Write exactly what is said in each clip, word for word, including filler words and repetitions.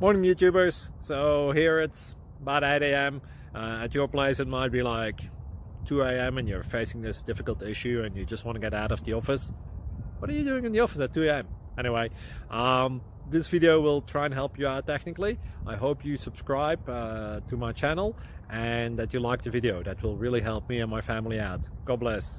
Morning YouTubers. So here it's about eight A M Uh, at your place it might be like two A M and you're facing this difficult issue and you just want to get out of the office. What are you doing in the office at two A M? Anyway, um, this video will try and help you out technically. I hope you subscribe uh, to my channel and that you like the video. That will really help me and my family out. God bless.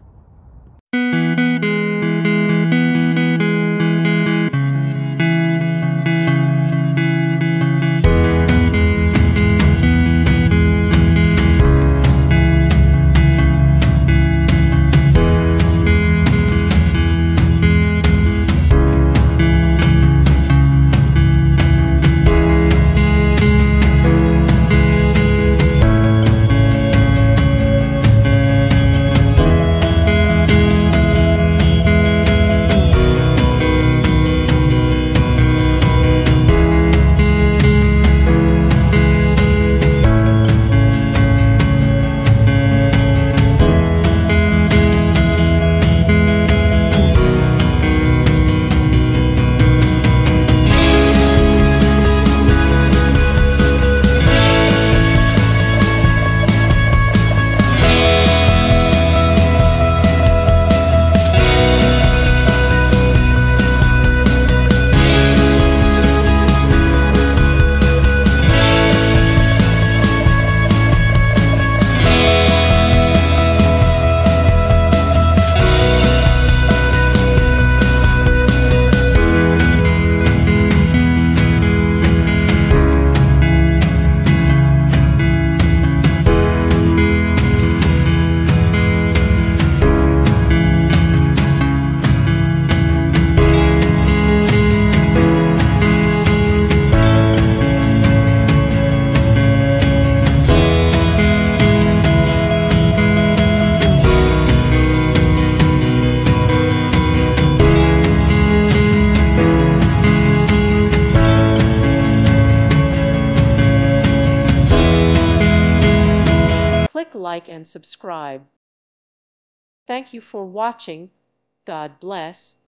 Click like and subscribe. Thank you for watching. God bless.